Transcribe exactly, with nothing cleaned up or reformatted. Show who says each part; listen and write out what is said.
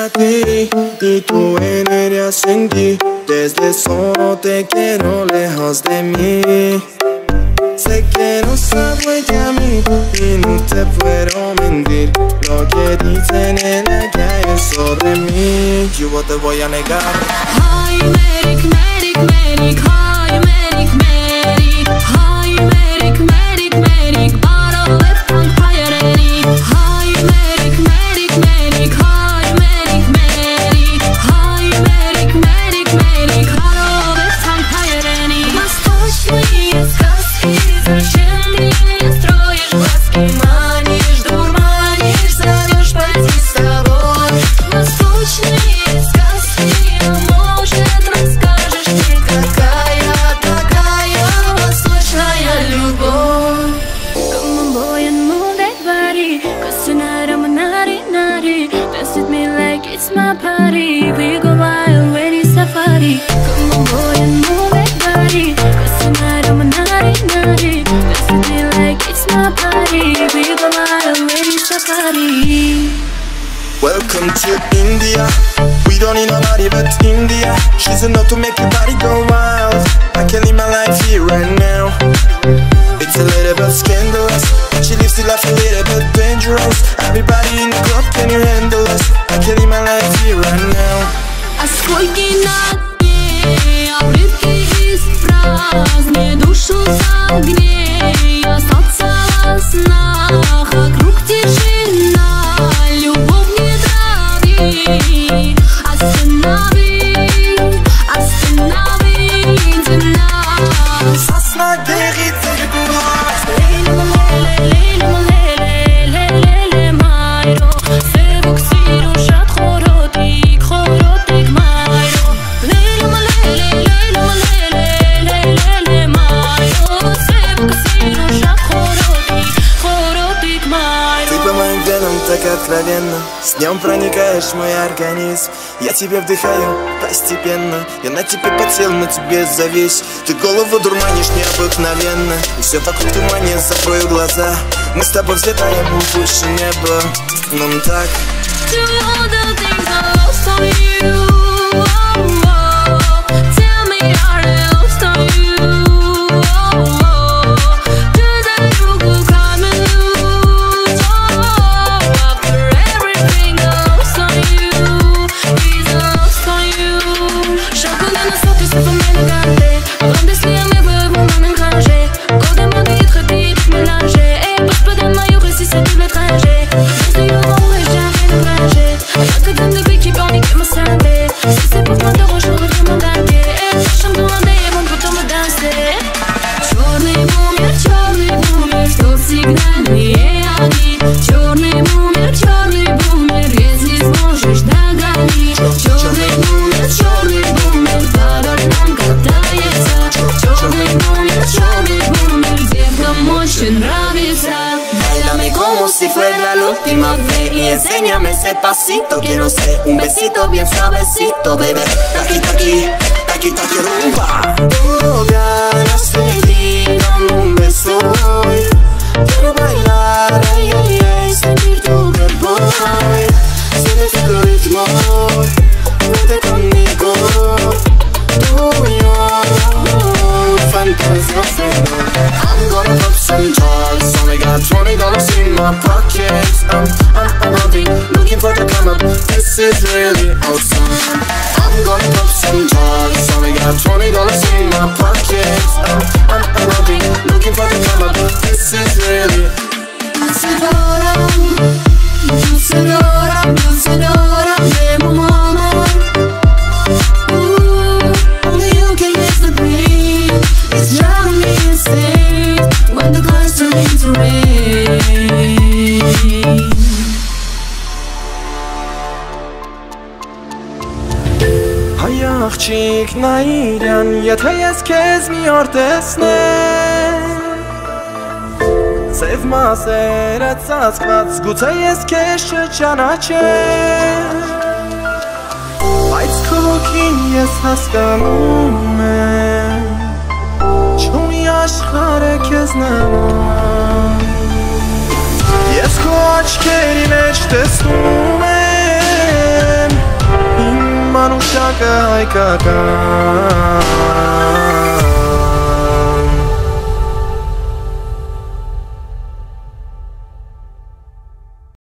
Speaker 1: a ti y tu energía sentí. Desde solo te quiero lejos de mí. Sé que no sabes de a mí y no te puedo mentir. Lo que dicen en la calle sobre mí, yo te voy a negar.
Speaker 2: Hay merik, merik, merik, hay merik, merik, hay merik, merik, merik, bara leftan hayaleni. Hay merik, merik, merik, hay merik, merik, hay merik, merik, merik, bara leftan hayaleni. Восточные сказки, зачем ты мне строишь глазки, манишь, дурманишь, зовешь пойти с тобой. Восточные сказки, а может расскажешь мне, какая такая восточная любовь. Come on boy and move that body, 'cause tonight I'm a naughty naughty. Dance with me like it's my party, we go wild when it's safari. Come on boy and move that body, 'cause tonight I'm a naughty naughty. Dance with me like it's my party, we go wild when it's safari.
Speaker 1: Welcome to India. We don't need nobody but India. She's enough to make your body go wild. I can live my life here right now. It's a little bit scandalous, but she lives the life a little bit dangerous. Everybody in the club, can you handle us? I can live my life here right now.
Speaker 2: А сколько на дне, обрывки из фраз, мне душу согрей, остаться во снах, вокруг тишина, любовь не трави. Останови, остановите нас.
Speaker 1: Сосна горит за глаз. Так откровенно, с днем проникаешь в мой организм. Я тебя вдыхаю постепенно, я на тебе подсел, на тебе завис. Ты голову дурманишь необыкновенно, и все вокруг тумане, закрою глаза. Мы с тобой взлетаем выше неба, нам так. Enséñame ese pasito, quiero ser un besito bien suavecito, bebé. Taki taki, taki taki rumba. Tengo ganas de ti, dame un beso hoy. Quiero bailar, ay ay ay, sentir tu cuerpo hoy. Siente tu ritmo, vete conmigo. Tú y yo, fantasía. I'm gonna pop some tags, only got twenty dollars in my pockets. I'm, I'm, I'm hunting, looking for the come up. This is really awesome. I'm gonna pop some tags, only got twenty dollars in my pockets. I'm, I'm, I'm hunting, looking for the come up. This is really. Dulcinora, Dulcinora, Dulcinora, de mi amor. Ooh, only you can miss the pain. It's driving me insane when the clouds turn into rain. Հայ աղջիկ նայիրյան, եթե ես քեզ մի օր տեսնեմ, Սև մասերը ծածկված, գուցե ես քեզ չճանաչեմ, Բայց քո ոգին ես հասկանում եմ, Չունի աշխարհը քեզ նման, Ես քո աչքերի մեջ տեսնում եմ
Speaker 3: Manusia ke hai kakak